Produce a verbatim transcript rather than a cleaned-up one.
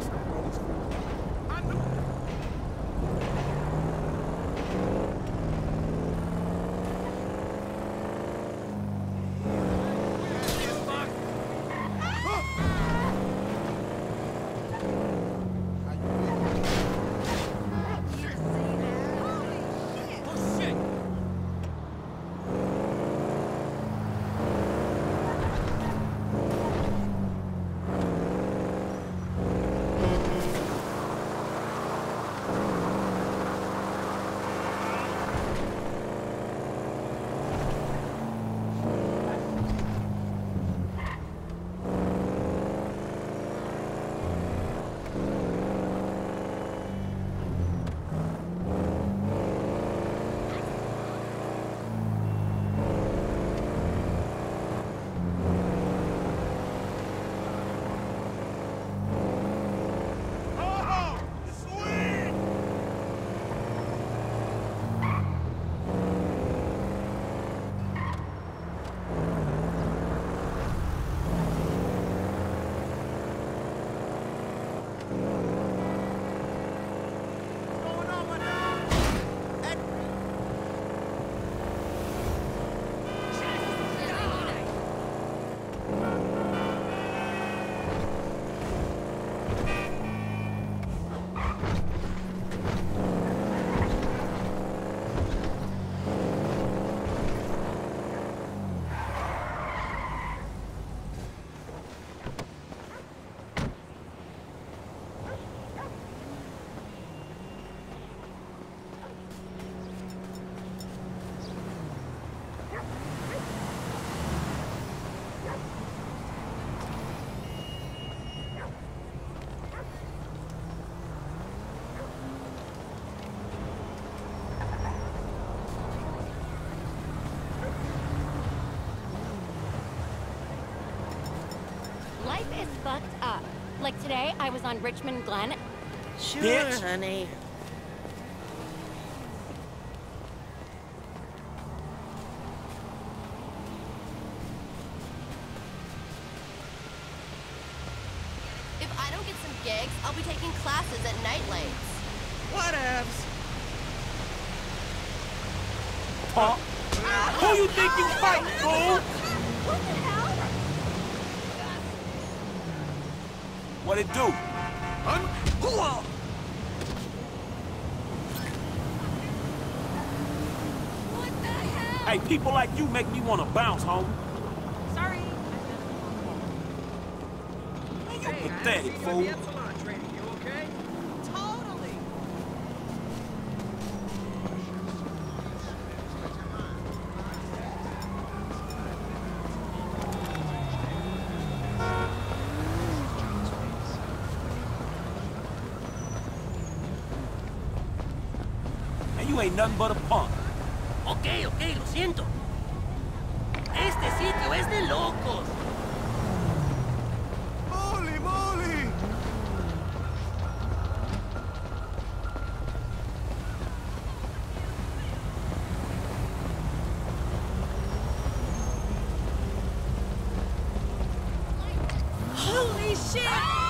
Life is fucked up. Like today, I was on Richmond Glen. Sure, Bitch. honey. If I don't get some gigs, I'll be taking classes at night lights. Whatevs. Punk. Who you think you fighting, fool? What the hell? What it do? What the hell? Hey, people like you make me want to bounce, homie. Sorry. You pathetic, fool. And you ain't nothing but a punk. Ok, ok, lo siento. Este sitio es de locos. ¡Molly, Molly! Holy shit!